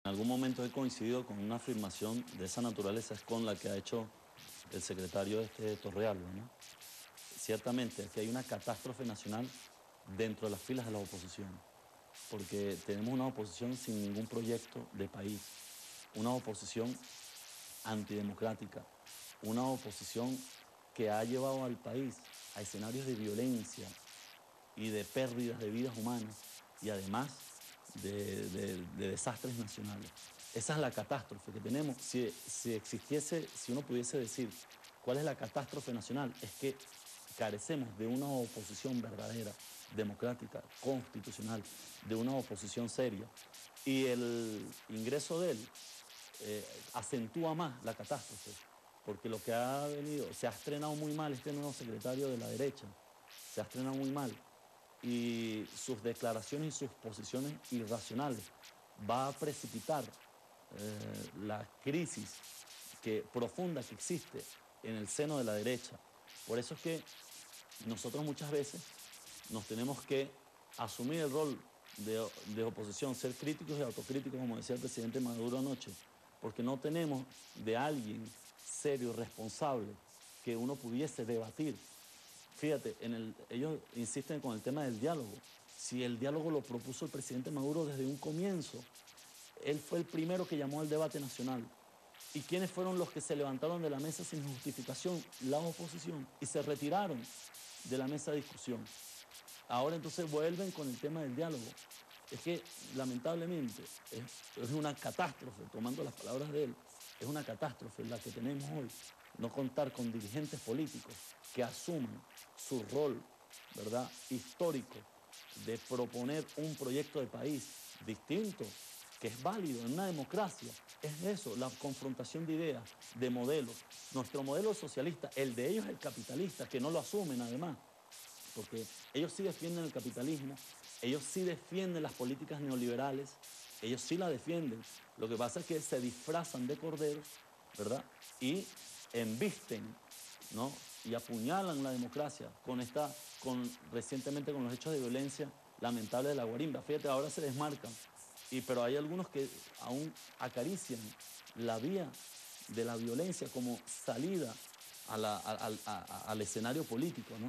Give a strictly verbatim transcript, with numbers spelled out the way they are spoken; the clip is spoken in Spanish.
En algún momento he coincidido con una afirmación de esa naturaleza, es con la que ha hecho el secretario este Torrealba, ¿no? Ciertamente, aquí hay una catástrofe nacional dentro de las filas de la oposición, porque tenemos una oposición sin ningún proyecto de país, una oposición antidemocrática, una oposición que ha llevado al país a escenarios de violencia y de pérdidas de vidas humanas y además de, de, de desastres nacionales. Esa es la catástrofe que tenemos. Si, si existiese, si uno pudiese decir cuál es la catástrofe nacional, es que carecemos de una oposición verdadera, democrática, constitucional, de una oposición seria. Y el ingreso de él eh, acentúa más la catástrofe, porque lo que ha venido, se ha estrenado muy mal este nuevo secretario de la derecha, se ha estrenado muy mal, y sus declaraciones y sus posiciones irracionales va a precipitar eh, la crisis que, profunda que existe en el seno de la derecha. Por eso es que nosotros muchas veces nos tenemos que asumir el rol de, de oposición, ser críticos y autocríticos, como decía el presidente Maduro anoche, porque no tenemos de alguien serio, responsable, que uno pudiese debatir. Fíjate, en el, ellos insisten con el tema del diálogo. Si el diálogo lo propuso el presidente Maduro desde un comienzo, él fue el primero que llamó al debate nacional. ¿Y quiénes fueron los que se levantaron de la mesa sin justificación? La oposición. Y se retiraron de la mesa de discusión. Ahora entonces vuelven con el tema del diálogo. Es que lamentablemente es, es una catástrofe, tomando las palabras de él, es una catástrofe la que tenemos hoy. No contar con dirigentes políticos que asuman su rol, ¿verdad?, histórico de proponer un proyecto de país distinto, que es válido en una democracia. Es eso, la confrontación de ideas, de modelos. Nuestro modelo socialista, el de ellos es el capitalista, que no lo asumen además, porque ellos sí defienden el capitalismo, ellos sí defienden las políticas neoliberales, ellos sí la defienden. Lo que pasa es que se disfrazan de corderos, ¿verdad?, y embisten, ¿no?, y apuñalan la democracia con esta, con, recientemente con los hechos de violencia lamentable de la Guarimba. Fíjate, ahora se desmarcan, y, pero hay algunos que aún acarician la vía de la violencia como salida a la, a, a, a, al escenario político, ¿no?